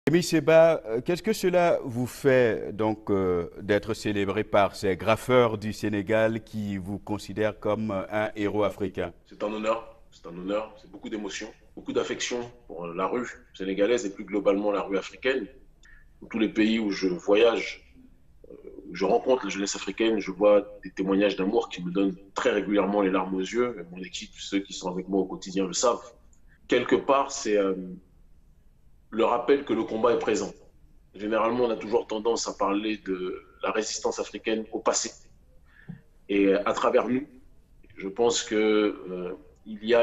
Kémy Séba, qu'est-ce que cela vous fait donc d'être célébré par ces graffeurs du Sénégal qui vous considèrent comme un héros africain? C'est un honneur, c'est beaucoup d'émotions, beaucoup d'affection pour la rue sénégalaise et plus globalement la rue africaine. Dans tous les pays où je voyage, où je rencontre la jeunesse africaine, je vois des témoignages d'amour qui me donnent très régulièrement les larmes aux yeux. Et mon équipe, ceux qui sont avec moi au quotidien le savent. Quelque part, c'est le rappel que le combat est présent. Généralement, on a toujours tendance à parler de la résistance africaine au passé. Et à travers nous, je pense que il y a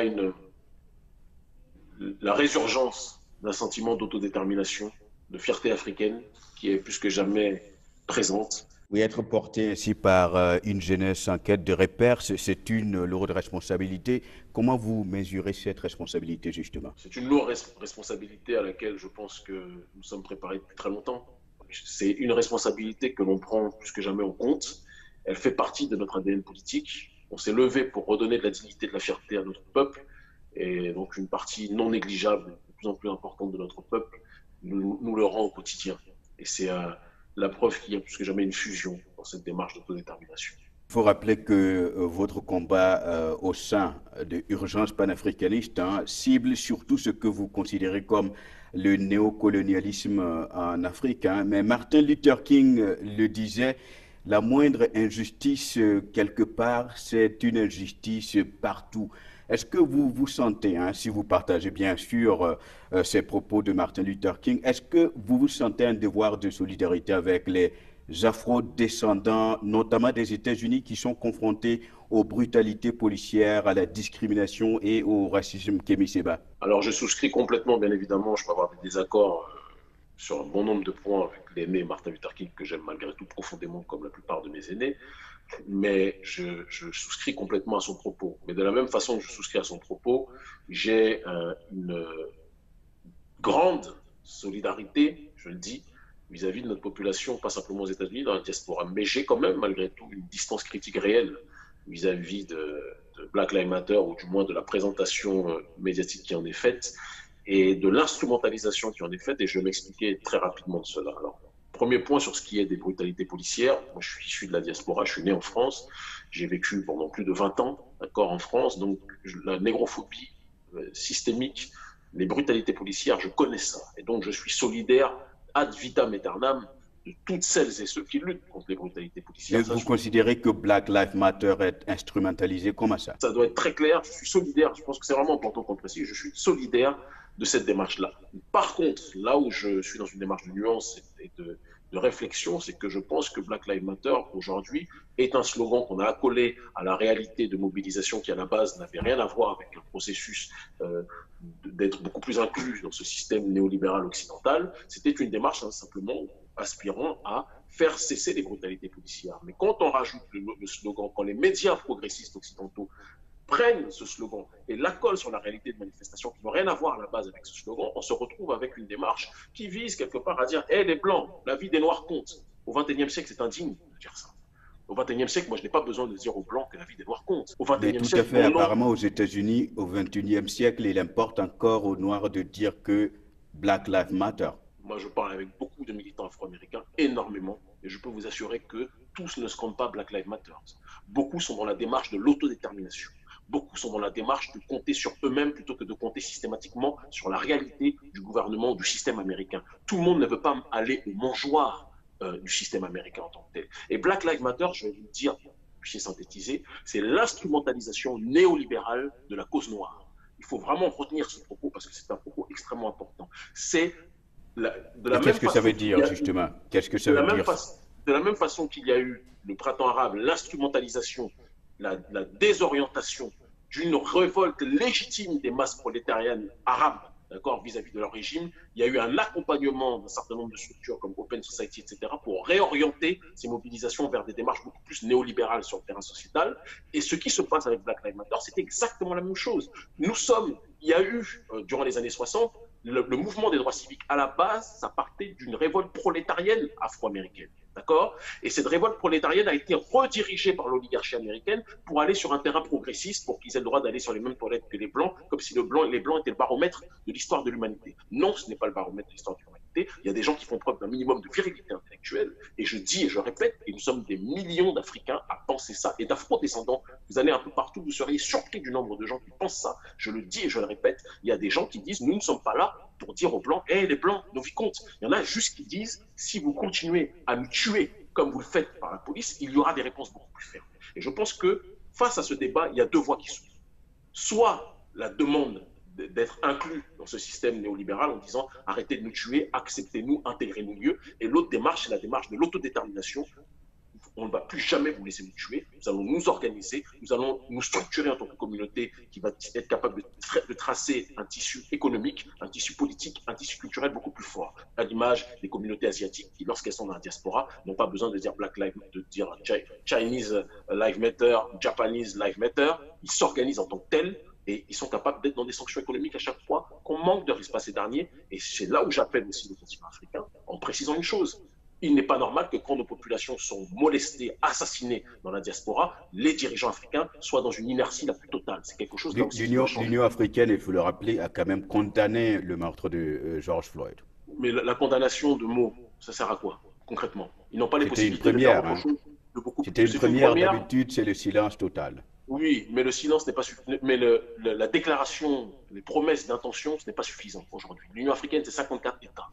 la résurgence d'un sentiment d'autodétermination, de fierté africaine qui est plus que jamais présente. Oui, être porté ainsi par une jeunesse en quête de repères, c'est une lourde responsabilité. Comment vous mesurez cette responsabilité justement? C'est une lourde responsabilité à laquelle je pense que nous sommes préparés depuis très longtemps. C'est une responsabilité que l'on prend plus que jamais en compte. Elle fait partie de notre ADN politique. On s'est levé pour redonner de la dignité, de la fierté à notre peuple. Et donc une partie non négligeable, de plus en plus importante de notre peuple, nous le rend au quotidien. Et c'est la preuve qu'il y a plus que jamais une fusion dans cette démarche d'autodétermination. Il faut rappeler que votre combat au sein de Urgence panafricaniste cible surtout ce que vous considérez comme le néocolonialisme en Afrique. Mais Martin Luther King le disait, la moindre injustice quelque part, c'est une injustice partout. Est-ce que vous vous sentez, si vous partagez bien sûr ces propos de Martin Luther King, est-ce que vous vous sentez un devoir de solidarité avec les afro-descendants, notamment des États-Unis, qui sont confrontés aux brutalités policières, à la discrimination et au racisme? Kémy Séba. Alors je souscris complètement, bien évidemment, je peux avoir des désaccords sur un bon nombre de points avec l'aîné Martin Luther King, que j'aime malgré tout profondément, comme la plupart de mes aînés, mais je souscris complètement à son propos. Mais de la même façon que je souscris à son propos, j'ai une grande solidarité, je le dis, vis-à-vis de notre population, pas simplement aux États-Unis, dans la diaspora. Mais j'ai quand même, malgré tout, une distance critique réelle vis-à-vis de Black Lives Matter, ou du moins de la présentation médiatique qui en est faite, et de l'instrumentalisation qui en est faite, et je vais m'expliquer très rapidement de cela. Alors, premier point sur ce qui est des brutalités policières. Moi, je suis issu de la diaspora, je suis né en France, j'ai vécu pendant plus de 20 ans, d'accord, en France, donc la négrophobie systémique, les brutalités policières, je connais ça. Et donc, je suis solidaire ad vitam aeternam de toutes celles et ceux qui luttent contre les brutalités Et policières. vous considérez que Black Lives Matter est instrumentalisé comme ça? Ça doit être très clair. Je suis solidaire. Je pense que c'est vraiment important qu'on précise. Je suis solidaire de cette démarche-là. Par contre, là où je suis dans une démarche de nuance et de réflexion, c'est que je pense que Black Lives Matter, aujourd'hui, est un slogan qu'on a accolé à la réalité de mobilisation qui, à la base, n'avait rien à voir avec un processus d'être beaucoup plus inclus dans ce système néolibéral occidental. C'était une démarche simplement aspirant à faire cesser les brutalités policières. Mais quand on rajoute le slogan, quand les médias progressistes occidentaux prennent ce slogan et l'accolent sur la réalité de manifestations qui n'ont rien à voir à la base avec ce slogan, on se retrouve avec une démarche qui vise quelque part à dire « Hé, les Blancs, la vie des Noirs compte ». Au XXIe siècle, c'est indigne de dire ça. Au XXIe siècle, moi, je n'ai pas besoin de dire aux Blancs que la vie des Noirs compte. Au Mais XXIe tout à siècle, fait, mon nom, apparemment aux États-Unis, au XXIe siècle, il importe encore aux Noirs de dire que Black Lives Matter. moi, je parle avec beaucoup de militants afro-américains, énormément, et je peux vous assurer que tous ne scandent pas Black Lives Matter. Beaucoup sont dans la démarche de l'autodétermination. Beaucoup sont dans la démarche de compter sur eux-mêmes plutôt que de compter systématiquement sur la réalité du gouvernement, du système américain. Tout le monde ne veut pas aller au mangeoire du système américain en tant que tel. Et Black Lives Matter, je vais vous le dire, puis synthétiser, c'est l'instrumentalisation néolibérale de la cause noire. Il faut vraiment retenir ce propos parce que c'est un propos extrêmement important. C'est de Et la qu'est-ce même que ça façon veut qu'il y dire, a justement? Qu'est-ce que ça de la veut même, dire? fa de la même façon qu'il y a eu le printemps arabe, l'instrumentalisation, la désorientation d'une révolte légitime des masses prolétariennes arabes, d'accord, vis-à-vis de leur régime, il y a eu un accompagnement d'un certain nombre de structures comme Open Society, etc., pour réorienter ces mobilisations vers des démarches beaucoup plus néolibérales sur le terrain sociétal. Et ce qui se passe avec Black Lives Matter, c'est exactement la même chose. Il y a eu, durant les années 60, le mouvement des droits civiques, à la base, ça partait d'une révolte prolétarienne afro-américaine. D'accord. Et cette révolte prolétarienne a été redirigée par l'oligarchie américaine pour aller sur un terrain progressiste, pour qu'ils aient le droit d'aller sur les mêmes toilettes que les Blancs, comme si les Blancs étaient le baromètre de l'histoire de l'humanité. Non, ce n'est pas le baromètre de l'histoire de l'humanité. communauté. Il y a des gens qui font preuve d'un minimum de virilité intellectuelle. Et je dis et je répète, et nous sommes des millions d'Africains à penser ça, et d'Afro-descendants. Vous allez un peu partout, vous seriez surpris du nombre de gens qui pensent ça. Je le dis et je le répète, il y a des gens qui disent, nous ne sommes pas là pour dire aux Blancs, hé, les Blancs, nos vicomtes. Il y en a juste qui disent, si vous continuez à nous tuer comme vous le faites par la police, il y aura des réponses beaucoup plus fermes. Et je pense que face à ce débat, il y a deux voies qui s'ouvrent. Soit la demande d'être inclus dans ce système néolibéral en disant arrêtez de nous tuer, acceptez-nous, intégrez-nous mieux. Et l'autre démarche, c'est la démarche de l'autodétermination. On ne va plus jamais vous laisser nous tuer. Nous allons nous organiser, nous allons nous structurer en tant que communauté qui va être capable de tracer un tissu économique, un tissu politique, un tissu culturel beaucoup plus fort. À l'image des communautés asiatiques qui, lorsqu'elles sont dans la diaspora, n'ont pas besoin de dire Black Lives, de dire Chinese Lives Matter, Japanese Lives Matter. Ils s'organisent en tant que tels et ils sont capables d'être dans des sanctions économiques à chaque fois qu'on manque de respect à ces derniers. Et c'est là où j'appelle aussi le continent africain en précisant une chose. Il n'est pas normal que quand nos populations sont molestées, assassinées dans la diaspora, les dirigeants africains soient dans une inertie la plus totale. C'est quelque chose là aussi qui doit changer. L'Union africaine, il faut le rappeler, a quand même condamné le meurtre de George Floyd. Mais la condamnation de mots, ça sert à quoi, concrètement? Ils n'ont pas les C'était une possibilités de faire première. autre chose. C'était une première, d'habitude, c'est le silence total. Oui, mais le silence n'est pas suffisant. Mais la déclaration, les promesses d'intention, ce n'est pas suffisant aujourd'hui. L'Union africaine, c'est 54 États.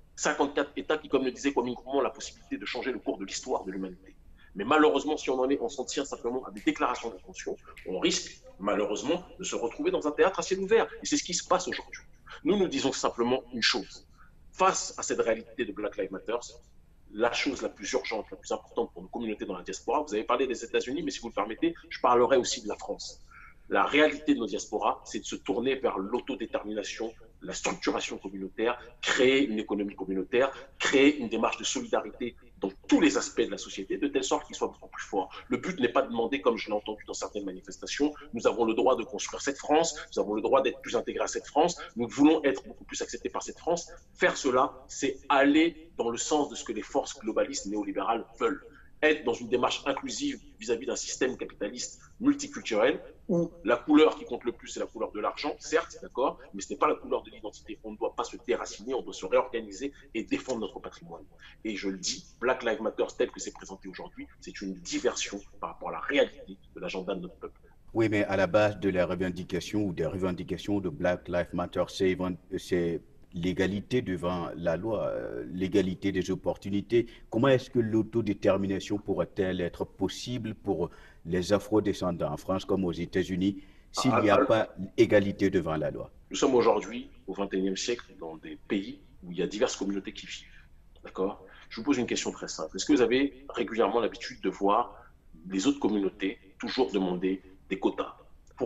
54 États qui, comme le disait Kwame Nkrumah, ont la possibilité de changer le cours de l'histoire de l'humanité. Mais malheureusement, si on s'en tient simplement à des déclarations d'intention, on risque malheureusement de se retrouver dans un théâtre à ciel ouvert. Et c'est ce qui se passe aujourd'hui. Nous disons simplement une chose. Face à cette réalité de Black Lives Matter, la chose la plus urgente, la plus importante pour nos communautés dans la diaspora, vous avez parlé des États-Unis, mais si vous le permettez, je parlerai aussi de la France. La réalité de nos diasporas, c'est de se tourner vers l'autodétermination, la structuration communautaire, créer une économie communautaire, créer une démarche de solidarité dans tous les aspects de la société, de telle sorte qu'il soit beaucoup plus fort. Le but n'est pas de demander, comme je l'ai entendu dans certaines manifestations, nous avons le droit de construire cette France, nous avons le droit d'être plus intégrés à cette France, nous voulons être beaucoup plus acceptés par cette France. Faire cela, c'est aller dans le sens de ce que les forces globalistes néolibérales veulent. Être dans une démarche inclusive vis-à-vis d'un système capitaliste multiculturel où la couleur qui compte le plus, c'est la couleur de l'argent, certes, d'accord, mais ce n'est pas la couleur de l'identité. On ne doit pas se déraciner, on doit se réorganiser et défendre notre patrimoine. Et je le dis, Black Lives Matter, tel que c'est présenté aujourd'hui, c'est une diversion par rapport à la réalité de l'agenda de notre peuple. Oui, mais à la base de la revendication ou des revendications de Black Lives Matter, c'est l'égalité devant la loi, l'égalité des opportunités. Comment est-ce que l'autodétermination pourrait-elle être possible pour les Afro-descendants en France comme aux États-Unis s'il n'y a pas égalité devant la loi? Nous sommes aujourd'hui au XXIe siècle dans des pays où il y a diverses communautés qui vivent. D'accord? Je vous pose une question très simple. Est-ce que vous avez régulièrement l'habitude de voir les autres communautés toujours demander des quotas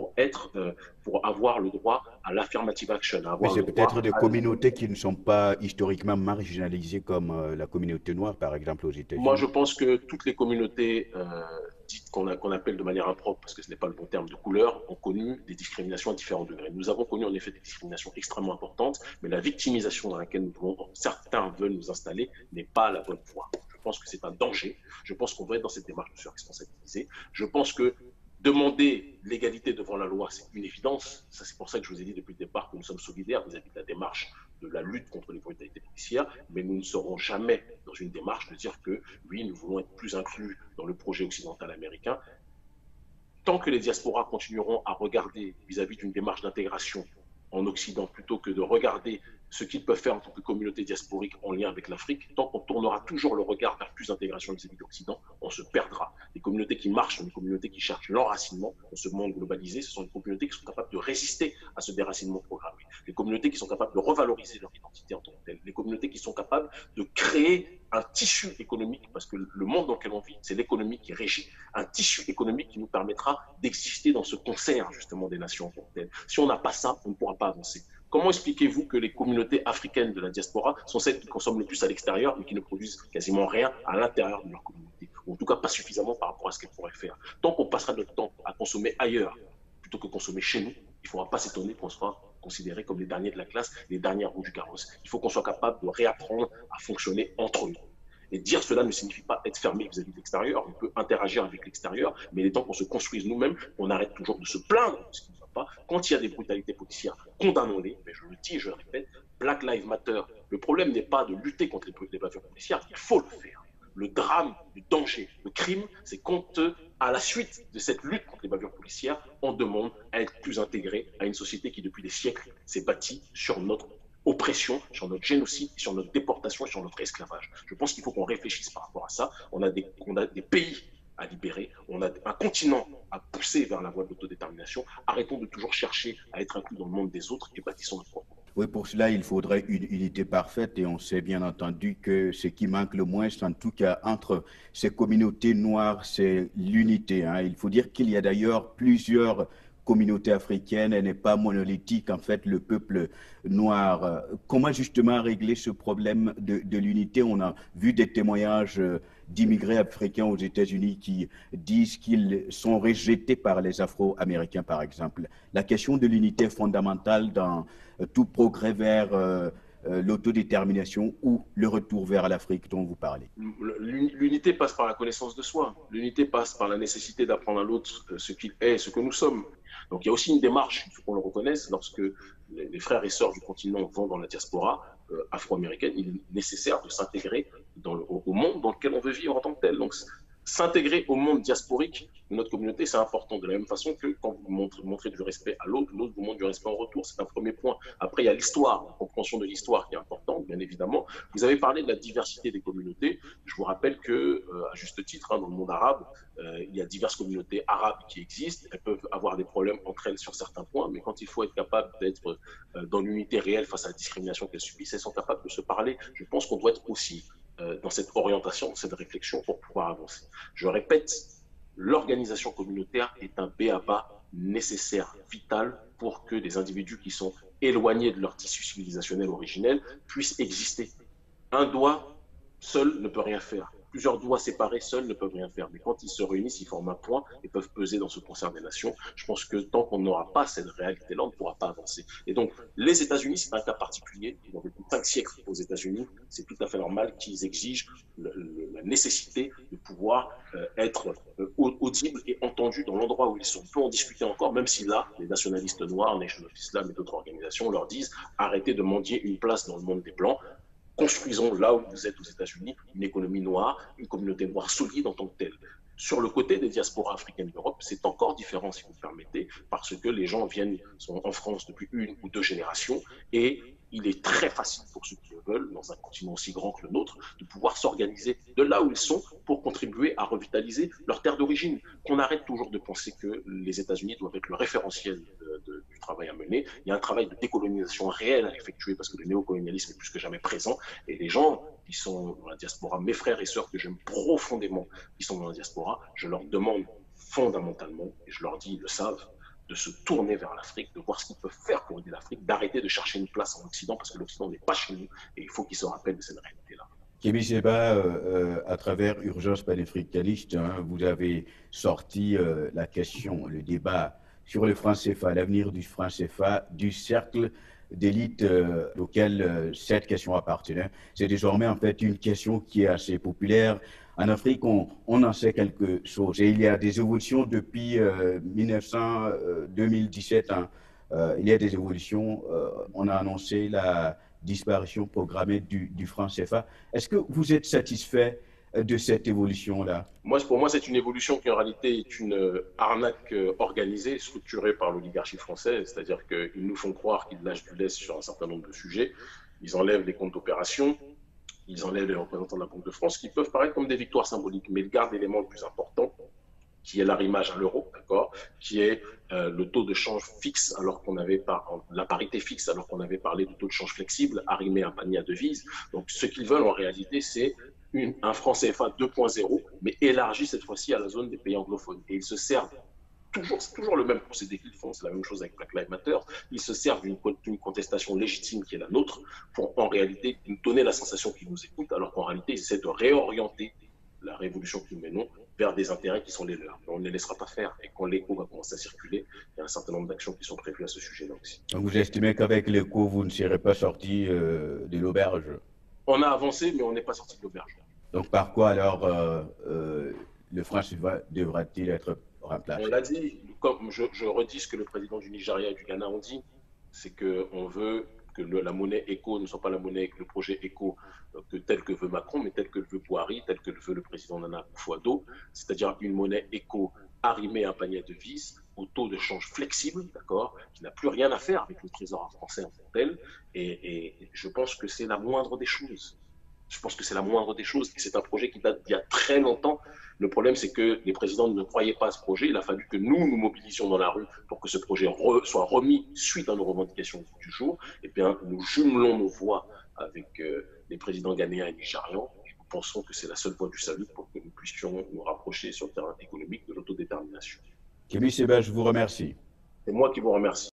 pour avoir le droit à l'affirmative action? Mais c'est peut-être des communautés qui ne sont pas historiquement marginalisées comme la communauté noire, par exemple, aux États-Unis. Moi, je pense que toutes les communautés dites qu'on appelle de manière impropre, parce que ce n'est pas le bon terme, de couleur, ont connu des discriminations à différents degrés. Nous avons connu en effet des discriminations extrêmement importantes, mais la victimisation dans laquelle certains veulent nous installer n'est pas la bonne voie. Je pense que c'est un danger. Je pense qu'on doit être dans cette démarche de se responsabiliser. Je pense que demander l'égalité devant la loi, c'est une évidence. Ça, c'est pour ça que je vous ai dit depuis le départ que nous sommes solidaires vis-à-vis de la démarche de la lutte contre les brutalités policières, mais nous ne serons jamais dans une démarche de dire que, oui, nous voulons être plus inclus dans le projet occidental américain. Tant que les diasporas continueront à regarder vis-à-vis d'une démarche d'intégration en Occident, plutôt que de regarder ce qu'ils peuvent faire en tant que communauté diasporique en lien avec l'Afrique, tant qu'on tournera toujours le regard vers plus d'intégration vis-à-vis de l'Occident, on se perdra. Les communautés qui marchent sont des communautés qui cherchent l'enracinement dans ce monde globalisé. Ce sont des communautés qui sont capables de résister à ce déracinement programmé. Les communautés qui sont capables de revaloriser leur identité en tant que telle. Les communautés qui sont capables de créer un tissu économique, parce que le monde dans lequel on vit, c'est l'économie qui régit. Un tissu économique qui nous permettra d'exister dans ce concert, justement, des nations en tant que telles. Si on n'a pas ça, on ne pourra pas avancer. Comment expliquez-vous que les communautés africaines de la diaspora sont celles qui consomment le plus à l'extérieur, mais qui ne produisent quasiment rien à l'intérieur de leur communauté, ou en tout cas pas suffisamment par rapport à ce qu'elles pourraient faire? Tant qu'on passera notre temps à consommer ailleurs plutôt que consommer chez nous, il ne faudra pas s'étonner qu'on soit considérés comme les derniers de la classe, les dernières roues du carrosse. Il faut qu'on soit capable de réapprendre à fonctionner entre nous. Et dire cela ne signifie pas être fermé vis-à-vis de l'extérieur. On peut interagir avec l'extérieur, mais il est temps qu'on se construise nous-mêmes, qu'on arrête toujours de se plaindre de ce qui ne va pas. Quand il y a des brutalités policières, condamnons-les. Mais je le dis et je le répète, Black Lives Matter Le problème n'est pas de lutter contre les bavures policières, il faut le faire. Le drame, le danger, le crime, c'est quand, à la suite de cette lutte contre les bavures policières, on demande à être plus intégré à une société qui, depuis des siècles, s'est bâtie sur notre oppression, sur notre génocide, sur notre déportation et sur notre esclavage. Je pense qu'il faut qu'on réfléchisse par rapport à ça. On a des pays à libérer, on a un continent à pousser vers la voie de l'autodétermination. Arrêtons de toujours chercher à être inclus dans le monde des autres et bâtissons notre propre. Oui, pour cela, il faudrait une unité parfaite et on sait bien entendu que ce qui manque le moins, en tout cas entre ces communautés noires, c'est l'unité, hein. Il faut dire qu'il y a d'ailleurs plusieurs communautés africaines, elle n'est pas monolithique, en fait, le peuple noir. Comment justement régler ce problème de l'unité? On a vu des témoignages d'immigrés africains aux États-Unis qui disent qu'ils sont rejetés par les Afro-Américains, par exemple. La question de l'unité est fondamentale dans tout progrès vers l'autodétermination ou le retour vers l'Afrique dont vous parlez. L'unité passe par la connaissance de soi. L'unité passe par la nécessité d'apprendre à l'autre ce qu'il est, ce que nous sommes. Donc il y a aussi une démarche, il faut qu'on le reconnaisse, lorsque les frères et sœurs du continent vont dans la diaspora afro-américaine, il est nécessaire de s'intégrer au monde dans lequel on veut vivre en tant que tel. Donc s'intégrer au monde diasporique de notre communauté, c'est important. De la même façon que quand vous montrez du respect à l'autre, l'autre vous montre du respect en retour. C'est un premier point. Après, il y a l'histoire, la compréhension de l'histoire qui est importante, bien évidemment. Vous avez parlé de la diversité des communautés. Je vous rappelle que, à juste titre, dans le monde arabe, il y a diverses communautés arabes qui existent. Elles peuvent avoir des problèmes entre elles sur certains points, mais quand il faut être capable d'être dans l'unité réelle face à la discrimination qu'elles subissent, elles sont capables de se parler. Je pense qu'on doit être aussi dans cette orientation, dans cette réflexion pour pouvoir avancer. Je répète, l'organisation communautaire est un b.a.-ba nécessaire, vital pour que des individus qui sont éloignés de leur tissu civilisationnel originel puissent exister. Un doigt seul ne peut rien faire. Plusieurs doigts séparés seuls ne peuvent rien faire. Mais quand ils se réunissent, ils forment un point et peuvent peser dans ce concert des nations. Je pense que tant qu'on n'aura pas cette réalité-là, on ne pourra pas avancer. Et donc, les États-Unis, c'est un cas particulier. Ils ont vécu 5 siècles aux États-Unis. C'est tout à fait normal qu'ils exigent la nécessité de pouvoir être audibles et entendus dans l'endroit où ils sont. On peut en discuter encore, même si là, les nationalistes noirs, Nation of Islam et d'autres organisations leur disent arrêtez de mendier une place dans le monde des Blancs. Construisons là où vous êtes aux États-Unis une économie noire, une communauté noire solide en tant que telle. Sur le côté des diasporas africaines d'Europe, c'est encore différent, si vous me permettez, parce que les gens sont en France depuis 1 ou 2 générations et il est très facile pour ceux qui le veulent, dans un continent aussi grand que le nôtre, de pouvoir s'organiser de là où ils sont pour contribuer à revitaliser leur terre d'origine. Qu'on arrête toujours de penser que les États-Unis doivent être le référentiel du travail à mener. Il y a un travail de décolonisation réel à effectuer parce que le néocolonialisme est plus que jamais présent. Et les gens qui sont dans la diaspora, mes frères et sœurs que j'aime profondément, qui sont dans la diaspora, je leur demande fondamentalement, et je leur dis, ils le savent, de se tourner vers l'Afrique, de voir ce qu'ils peuvent faire pour aider l'Afrique, d'arrêter de chercher une place en Occident parce que l'Occident n'est pas chez nous et il faut qu'ils se rappellent de cette réalité-là. Kémy Séba, à travers Urgence panafricaniste, hein, vous avez sorti la question, le débat sur le franc CFA, l'avenir du franc CFA, du cercle d'élite auquel cette question appartenait. C'est désormais en fait une question qui est assez populaire. En Afrique, on en sait quelque chose. Et il y a des évolutions depuis 2017. Hein. Il y a des évolutions. On a annoncé la disparition programmée du franc CFA. Est-ce que vous êtes satisfait de cette évolution-là? Pour moi, c'est une évolution qui en réalité est une arnaque organisée, structurée par l'oligarchie française, c'est-à-dire qu'ils nous font croire qu'ils lâchent du lest sur un certain nombre de sujets. Ils enlèvent les comptes d'opération, ils enlèvent les représentants de la Banque de France, qui peuvent paraître comme des victoires symboliques, mais ils gardent l'élément le plus important, qui est l'arrimage à l'euro, d'accord, qui est le taux de change fixe, alors qu'on avait la parité fixe, alors qu'on avait parlé de taux de change flexible, arrimé à un panier à devises. Donc, ce qu'ils veulent en réalité, c'est un franc CFA 2.0, mais élargi cette fois-ci à la zone des pays anglophones. Et ils se servent c'est toujours le même procédé qu'ils font, c'est la même chose avec Black Lives Matter. Ils se servent d'une contestation légitime qui est la nôtre pour en réalité nous donner la sensation qu'ils nous écoutent, alors qu'en réalité ils essaient de réorienter la révolution que nous menons vers des intérêts qui sont les leurs. Mais on ne les laissera pas faire. Et quand l'écho va commencer à circuler, il y a un certain nombre d'actions qui sont prévues à ce sujet-là aussi. Donc vous estimez qu'avec l'écho, vous ne serez pas sorti de l'auberge? On a avancé, mais on n'est pas sorti de l'auberge. Donc par quoi alors le franc CFA devra-t-il être remplacé? On l'a dit, comme je redis ce que le président du Nigeria et du Ghana ont dit, c'est qu'on veut que la monnaie éco ne soit pas la monnaie, le projet éco tel que veut Macron, mais tel que le veut Boari, tel que le veut le président Nana Akufo-Addo, c'est-à-dire une monnaie éco arrimée à un panier de devises au taux de change flexible, d'accord, qui n'a plus rien à faire avec le trésor français en tant que tel. Et je pense que c'est la moindre des choses. Je pense que c'est la moindre des choses. C'est un projet qui date d'il y a très longtemps. Le problème, c'est que les présidents ne croyaient pas à ce projet. Il a fallu que nous mobilisions dans la rue pour que ce projet soit remis suite à nos revendications du jour. Et bien, nous jumelons nos voix avec les présidents ghanéens et nigérians. Et nous pensons que c'est la seule voie du salut pour que nous puissions nous rapprocher sur le terrain économique de l'autodétermination. Kémy Séba, je vous remercie. C'est moi qui vous remercie.